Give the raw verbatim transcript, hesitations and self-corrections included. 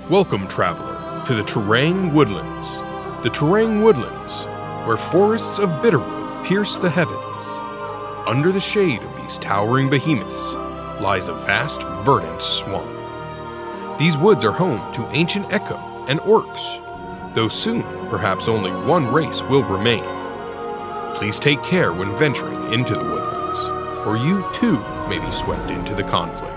Welcome, traveler, to the Terang Woodlands. The Terang Woodlands, where forests of bitterwood pierce the heavens. Under the shade of these towering behemoths lies a vast, verdant swamp. These woods are home to ancient Echo and Orcs, though soon perhaps only one race will remain. Please take care when venturing into the woodlands, or you too may be swept into the conflict.